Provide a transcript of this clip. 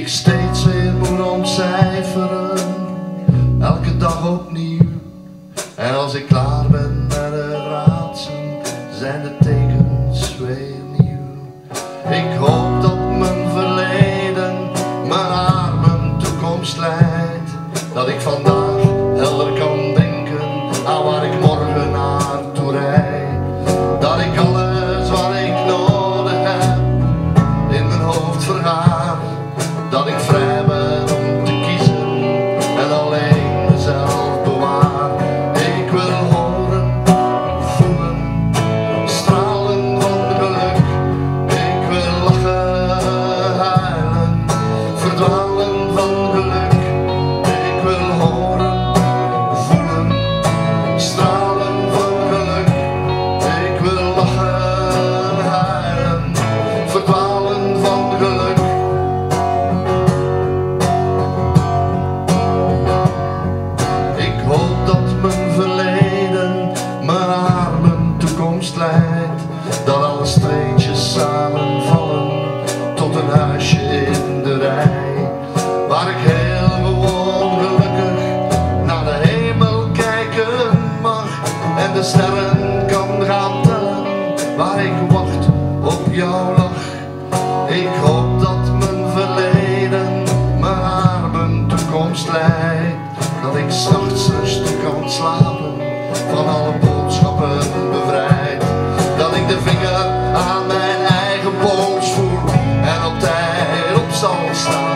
ik steeds weer moet ontcijferen, elke dag opnieuw. En als ik klaar ben met het raadsel, zijn de tekens weer nieuw. Ik hoop dat mijn verleden me naar mijn toekomst leidt, dat ik vandaag helder kan denken aan waar ik morgen naartoe rijd. Dat ik alles wat ik nodig heb in mijn hoofd vergaar, dat ik vrij ben om te kiezen en alleen mezelf bewaar. Ik wil horen, voelen, stralen van geluk. Ik wil lachen, huilen, verdwalen van geluk. Ik wil horen, voelen, stralen van geluk. Ik wil lachen, huilen, verdwalen van geluk. Ik hoop dat mijn verleden me naar mijn toekomst leidt, dat alle streetjes samenvallen tot een huisje in de rij, waar ik heel gewoon gelukkig naar de hemel kijken mag en de sterren kan gaan tellen waar ik wacht op jouw lach. Ik hoop dat mijn verleden me naar mijn toekomst leidt, dat ik 's nachts rustig kan slapen, van alle boodschappen bevrijd. Dat ik de vinger aan mijn eigen pols voel en op tijd op zal staan.